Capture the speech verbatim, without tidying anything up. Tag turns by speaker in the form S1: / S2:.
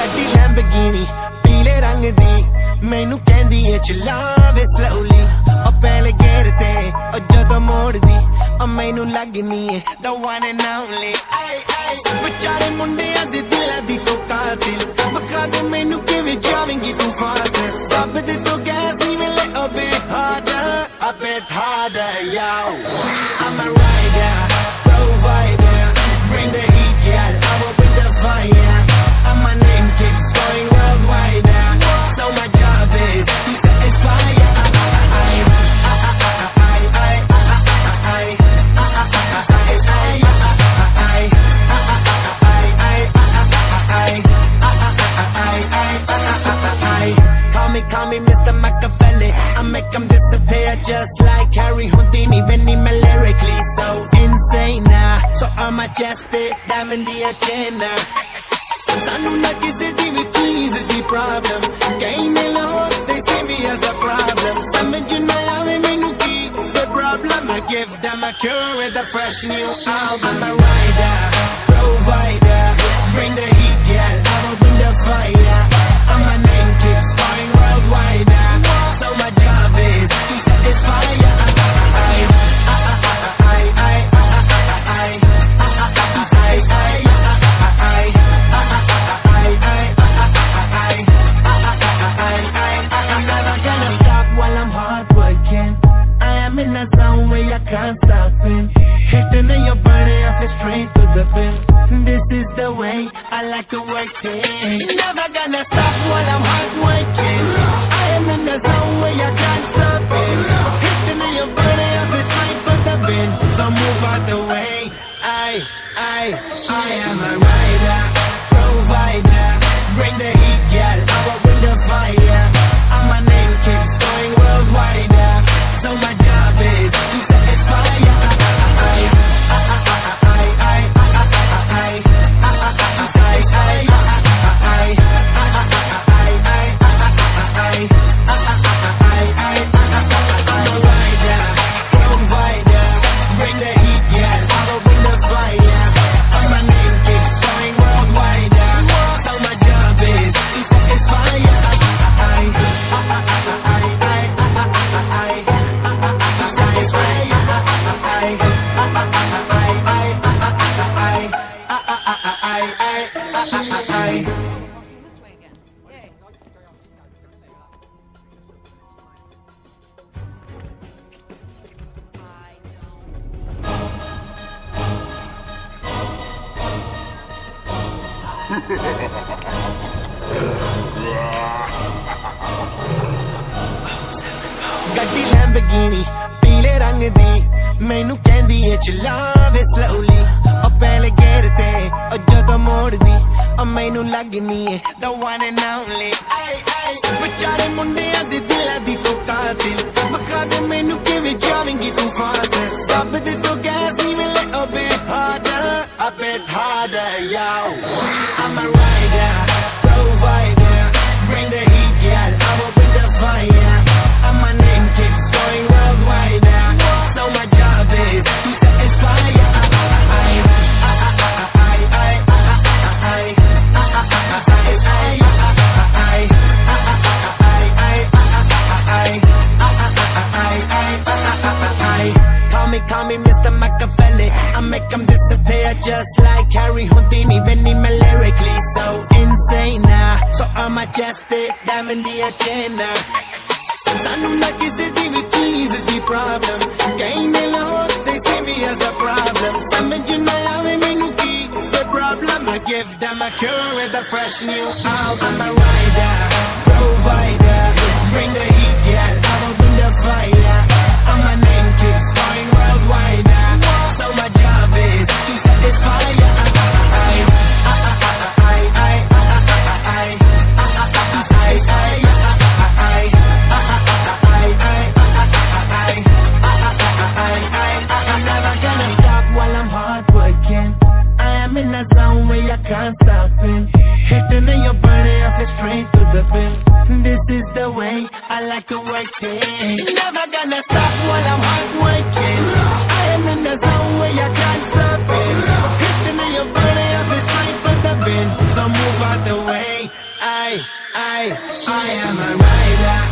S1: ਗੱਡੀ ਲੈਂਬਰਗਿਨੀ ਪੀਲੇ ਰੰਗ ਦੀ ਮੈਨੂੰ ਕਹਿੰਦੀ ਏ ਚਲਾਵੇ slowly ਉਹ ਪਹਿਲੇ ਗੇਰ ਤੇ ਉਹ ਜਦੋਂ ਮੋੜਦੀ ਉਹ ਮੈਨੂੰ ਲੱਗਨੀ ਏ the one and only ਵਿਚਾਰੇ ਮੁੰਡਿਆਂ ਦੇ ਦਿਲਾਂ ਦੀ ਤੂੰ ਕਾਤਿਲ ਬਖਾ ਦੇ ਮੈਨੂੰ ਕਿਵੇਂ ਜਾਵੇਂਗੀ ਤੂੰ ਫਾਸਟ ਰੱਬ ਦੇ ਤੋਂ ਗੈਸ ਨਹੀਂ ਮਿਲੇ a bit harder a bit harder yo I'm a rider provider bring the heat girl I will bring the fire and my name keeps going worldwide so my job is to satisfy Call me Mister Machiavelli I make them disappear just like Harry Houdini when he me lyrically so insane now so I'm majestic diamond the agenda Sanu na kisi di vi cheez di problem Kahin log they see me as a problem Samajh na aave mainu ki the problem I give them a cure with a fresh new album I'm a rider provider bring the heat girl I will bring the fire and my name keeps going worldwide so my job is to satisfy ya Can't stop it Hitting in your body, I feel straight to the pin This is the way I like to work it Never gonna stop while I'm hard working I am in the zone where I can't stop it Hitting in your body, I feel straight to the pin So move out the way I, I, I am a rider Provider Bring the heat, girl I will bring the fire And my name keeps going worldwide So my job is to satisfy ya ਗੱਡੀ Lamborghini ਪੀਲੇ ਰੰਗ ਦੀ ਮੈਨੂੰ ਕਹਿੰਦੀ ਏ ਚਲਾਵੇ slowly ਉਹ ਪਹਿਲੇ ਗੇਰ ਤੇ ਉਹ ਜਦੋਂ ਮੋੜਦੀ ਉਹ ਮੈਨੂੰ ਲੱਗਨੀ ਏ the one and only ਵਿਚਾਰੇ ਮੁੰਡਿਆਂ ਦੇ ਦਿਲਾਂ ਦੀ ਤੂੰ ਕਾਤਿਲ ਬਖਾ ਦੇ ਮੈਨੂੰ ਕਿਵੇਂ ਜਾਵੇਂਗੀ ਤੂੰ ਫਾਸਟ ਰੱਬ ਦੇ ਤੋਂ ਗੈਸ ਨਹੀਂ ਮਿਲੇ a bit harder a bit harder yo I'm a rider provider bring the heat girl I will bring the fire and my name keeps going worldwide so my job is to satisfy ya Call me, call me Mister Machiavelli I make them disappear just like Harry Houdini when he me lyrically so insane now so I'm majestic diamond the agenda Sanu na kisi di vi cheez di problem Kahin log they see me as a problem Samajh na aave mainu ki the problem I give them a cure with a fresh new album I'm a rider provider bring the heat girl I will bring the fire and my name keeps going worldwide so my job is to satisfy ya Can't stop it Hitting in your body, I feel straight to the pin This is the way I like to work it Never gonna stop while I'm hard working I am in the zone where I can't stop it Hitting in your body, I feel straight to the pin So move out the way Ay, I am a rider.